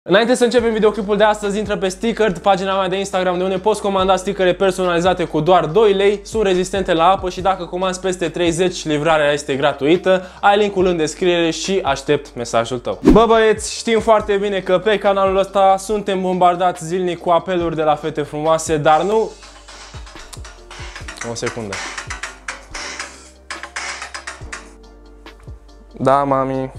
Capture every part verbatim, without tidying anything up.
Înainte să începem videoclipul de astăzi, intră pe Stickered, pagina mea de Instagram, de unde poți comanda stickere personalizate cu doar doi lei, sunt rezistente la apă și dacă comanzi peste treizeci, livrarea este gratuită. Ai linkul în descriere și aștept mesajul tău. Bă băieți, știm foarte bine că pe canalul ăsta suntem bombardați zilnic cu apeluri de la fete frumoase, dar nu... O secundă. Da, mami.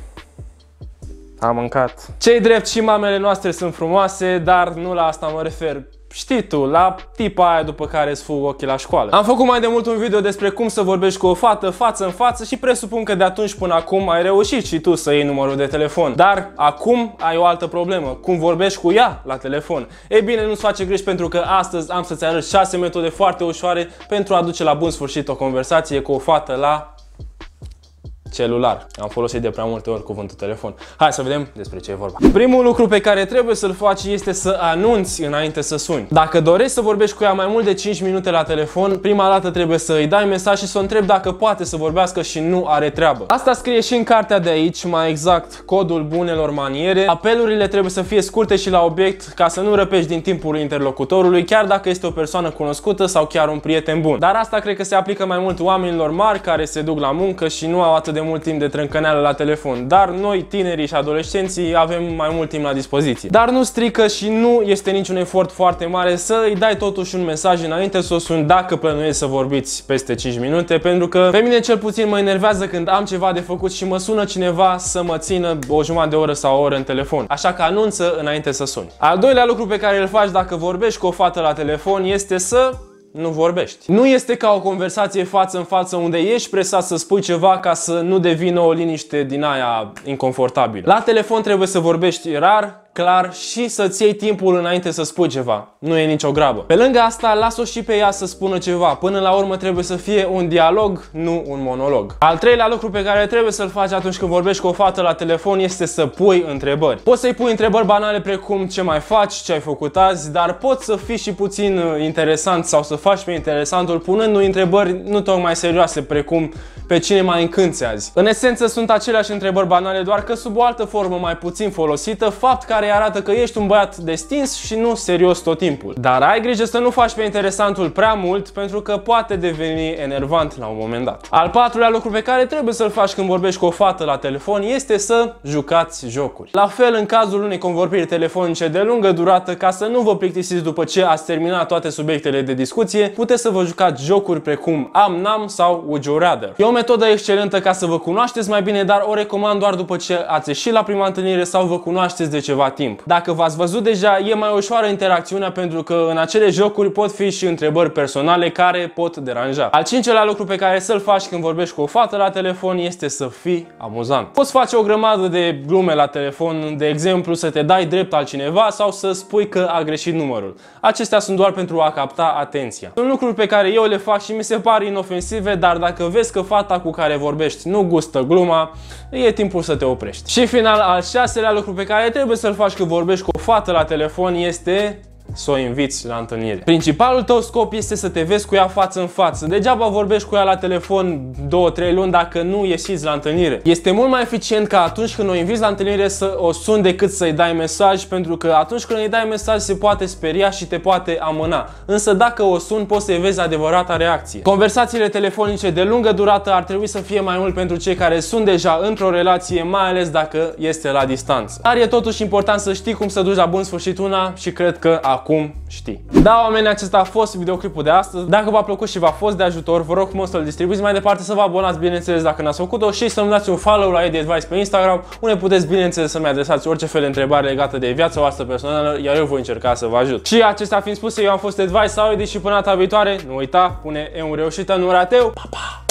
Am mâncat. Cei drept, și mamele noastre sunt frumoase, dar nu la asta mă refer. Știi tu, la tipa aia după care îți fug ochii la școală. Am făcut mai de mult un video despre cum să vorbești cu o fată față în față și presupun că de atunci până acum ai reușit și tu să iei numărul de telefon. Dar acum ai o altă problemă, cum vorbești cu ea la telefon. Ei bine, nu-ți face griji, pentru că astăzi am să-ți arăt șase metode foarte ușoare pentru a duce la bun sfârșit o conversație cu o fată la celular. Am folosit de prea multe ori cuvântul telefon. Hai să vedem despre ce e vorba. Primul lucru pe care trebuie să-l faci este să anunți înainte să suni. Dacă dorești să vorbești cu ea mai mult de cinci minute la telefon, prima dată trebuie să îi dai mesaj și să o întrebi dacă poate să vorbească și nu are treabă. Asta scrie și în cartea de aici, mai exact codul bunelor maniere. Apelurile trebuie să fie scurte și la obiect, ca să nu răpești din timpul interlocutorului, chiar dacă este o persoană cunoscută sau chiar un prieten bun. Dar asta cred că se aplică mai mult oamenilor mari care se duc la muncă și nu au atât de mult timp de trâncăneală la telefon. Dar noi, tinerii și adolescenții, avem mai mult timp la dispoziție. Dar nu strică și nu este niciun efort foarte mare să îi dai totuși un mesaj înainte să o suni dacă plănuiești să vorbiți peste cinci minute, pentru că pe mine cel puțin mă enervează când am ceva de făcut și mă sună cineva să mă țină o jumătate de oră sau o oră în telefon. Așa că anunță înainte să suni. Al doilea lucru pe care îl faci dacă vorbești cu o fată la telefon este să nu vorbești. Nu este ca o conversație față în față unde ești presat să spui ceva ca să nu devină o liniște din aia inconfortabilă. La telefon trebuie să vorbești rar, clar și să-ți iei timpul înainte să spui ceva. Nu e nicio grabă. Pe lângă asta, las-o și pe ea să spună ceva. Până la urmă trebuie să fie un dialog, nu un monolog. Al treilea lucru pe care trebuie să-l faci atunci când vorbești cu o fată la telefon este să pui întrebări. Poți să-i pui întrebări banale precum ce mai faci, ce ai făcut azi, dar poți să fii și puțin interesant sau să faci pe interesantul punându-i întrebări nu tocmai serioase precum pe cine mai încânți azi. În esență sunt aceleași întrebări banale, doar că sub o altă formă mai puțin folosită, fapt care arată că ești un băiat destins și nu serios tot timpul. Dar ai grijă să nu faci pe interesantul prea mult, pentru că poate deveni enervant la un moment dat. Al patrulea lucru pe care trebuie să-l faci când vorbești cu o fată la telefon este să jucați jocuri. La fel, în cazul unei convorbiri telefonice de lungă durată, ca să nu vă plictisiți după ce ați terminat toate subiectele de discuție, puteți să vă jucați jocuri precum Am Nam sau Would You Rather. E o metodă excelentă ca să vă cunoașteți mai bine, dar o recomand doar după ce ați ieșit la prima întâlnire sau vă cunoașteți de ceva timp. Dacă v-ați văzut deja, e mai ușoară interacțiunea, pentru că în acele jocuri pot fi și întrebări personale care pot deranja. Al cincelea lucru pe care să-l faci când vorbești cu o fată la telefon este să fii amuzant. Poți face o grămadă de glume la telefon, de exemplu să te dai drept altcineva sau să spui că a greșit numărul. Acestea sunt doar pentru a capta atenția. Sunt lucruri pe care eu le fac și mi se par inofensive, dar dacă vezi că fata cu care vorbești nu gustă gluma, e timpul să te oprești. Și final, al șaselea lucru pe care trebuie să-l faci când vorbești cu o fată la telefon este să o inviți la întâlnire. Principalul tău scop este să te vezi cu ea față în față. Degeaba vorbești cu ea la telefon două trei luni dacă nu ieșiți la întâlnire. Este mult mai eficient ca atunci când o inviți la întâlnire să o suni decât să-i dai mesaj, pentru că atunci când îi dai mesaj se poate speria și te poate amâna. Însă dacă o suni, poți să-i vezi adevărata reacție. Conversațiile telefonice de lungă durată ar trebui să fie mai mult pentru cei care sunt deja într-o relație, mai ales dacă este la distanță. Dar e totuși important să știi cum să duci la bun sfârșit una și cred că acum știi. Da, oameni, acesta a fost videoclipul de astăzi. Dacă v-a plăcut și v-a fost de ajutor, vă rog frumos să-l distribuiți mai departe, să vă abonați, bineînțeles, dacă n-ați făcut-o, și să-mi dați un follow la Edi Advice pe Instagram, unde puteți, bineînțeles, să-mi adresați orice fel de întrebare legată de viața voastră personală, iar eu voi încerca să vă ajut. Și acestea fiind spuse, eu am fost Advice sau Edi și până data viitoare, nu uita, pune E un reușită, nu rateu. Pa, pa!